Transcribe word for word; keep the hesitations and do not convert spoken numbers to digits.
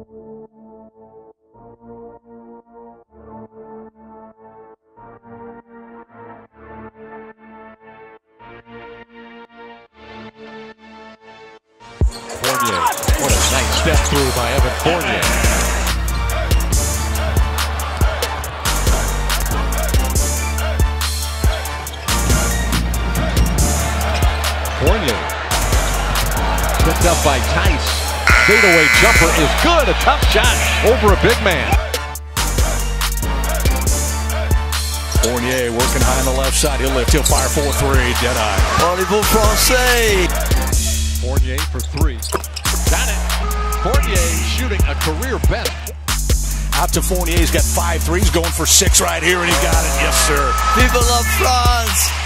Fournier, what a nice step through by Evan Fournier. Fournier, picked up by Tice. Fadeaway jumper is good, a tough shot over a big man. Fournier working high on the left side, he'll lift, he'll fire four three, dead eye. Volley-ball Francais. Fournier for three. Got it. Fournier shooting a career best. Out to Fournier, he's got five threes, going for six right here, and he got it. Yes, sir. People love France.